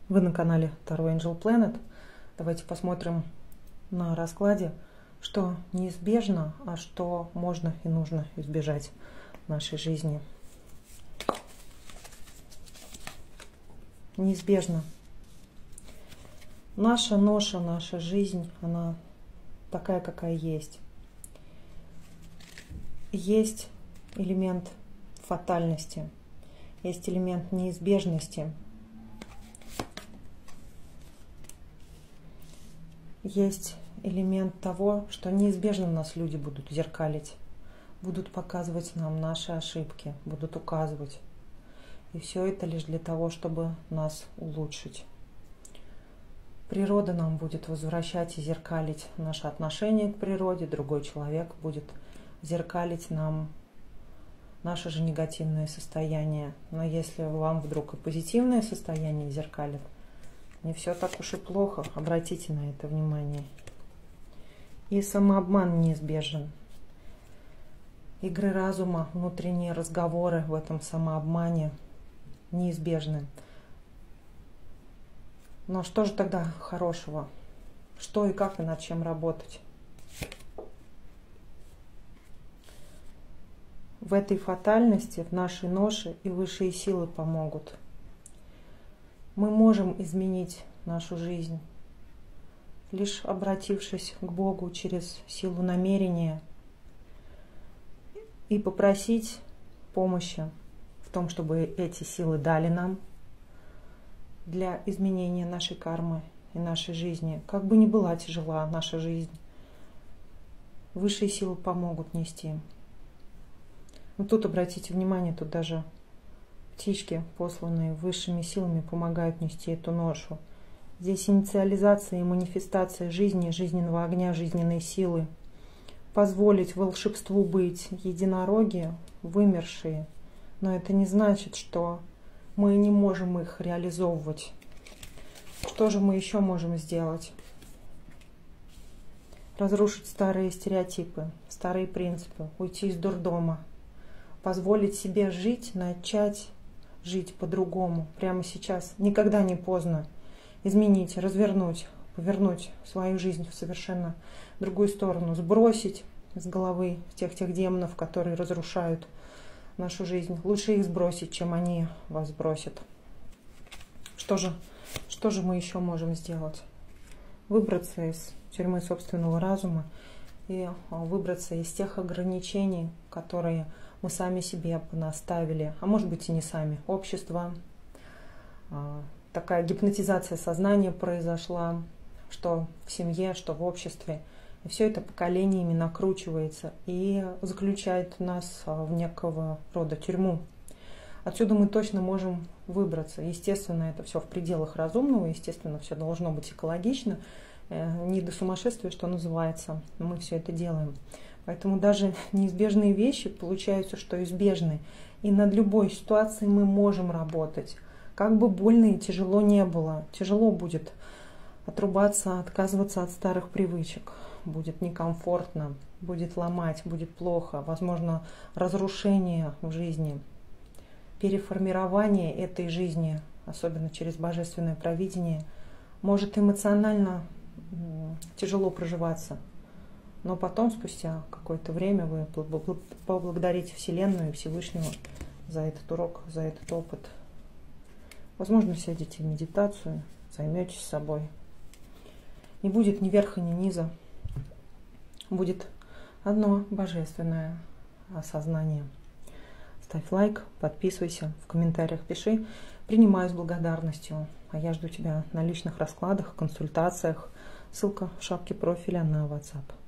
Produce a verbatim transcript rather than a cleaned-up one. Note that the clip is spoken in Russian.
Вы на канале Таро Angel Planet. Давайте посмотрим на раскладе, что неизбежно, а что можно и нужно избежать в нашей жизни. Неизбежно. Наша ноша, наша жизнь, она такая, какая есть. Есть элемент фатальности, есть элемент неизбежности. Есть элемент того, что неизбежно нас люди будут зеркалить, будут показывать нам наши ошибки, будут указывать. И все это лишь для того, чтобы нас улучшить. Природа нам будет возвращать и зеркалить наше отношение к природе, другой человек будет зеркалить нам наше же негативное состояние. Но если вам вдруг и позитивное состояние зеркалит, не все так уж и плохо, обратите на это внимание. И самообман неизбежен. Игры разума, внутренние разговоры в этом самообмане неизбежны. Но что же тогда хорошего? Что и как и над чем работать? В этой фатальности, в нашей ноше и высшие силы помогут. Мы можем изменить нашу жизнь, лишь обратившись к Богу через силу намерения и попросить помощи в том, чтобы эти силы дали нам для изменения нашей кармы и нашей жизни. Как бы ни была тяжела наша жизнь, высшие силы помогут нести. Но тут обратите внимание, тут даже птички, посланные высшими силами, помогают нести эту ношу. Здесь инициализация и манифестация жизни, жизненного огня, жизненной силы. Позволить волшебству быть. Единороги вымершие. Но это не значит, что мы не можем их реализовывать. Что же мы еще можем сделать? Разрушить старые стереотипы, старые принципы, уйти из дурдома. Позволить себе жить, начать жить по-другому, прямо сейчас. Никогда не поздно изменить, развернуть, повернуть свою жизнь в совершенно другую сторону, сбросить с головы тех тех демонов, которые разрушают нашу жизнь. Лучше их сбросить, чем они вас сбросят. Что же, что же мы еще можем сделать? Выбраться из тюрьмы собственного разума и выбраться из тех ограничений, которые мы сами себе понаставили, а может быть и не сами. Общество, такая гипнотизация сознания произошла, что в семье, что в обществе. И все это поколениями накручивается и заключает нас в некого рода тюрьму. Отсюда мы точно можем выбраться. Естественно, это все в пределах разумного, естественно, все должно быть экологично, не до сумасшествия, что называется. Мы все это делаем. Поэтому даже неизбежные вещи получаются, что избежны. И над любой ситуацией мы можем работать. Как бы больно и тяжело не было. Тяжело будет отрубаться, отказываться от старых привычек. Будет некомфортно, будет ломать, будет плохо. Возможно, разрушение в жизни. Переформирование этой жизни, особенно через божественное провидение, может эмоционально тяжело проживаться. Но потом, спустя какое-то время, вы поблагодарите Вселенную и Всевышнего за этот урок, за этот опыт. Возможно, сядете в медитацию, займетесь собой. Не будет ни верха, ни низа. Будет одно божественное осознание. Ставь лайк, подписывайся, в комментариях пиши. Принимаю с благодарностью. А я жду тебя на личных раскладах, консультациях. Ссылка в шапке профиля на WhatsApp.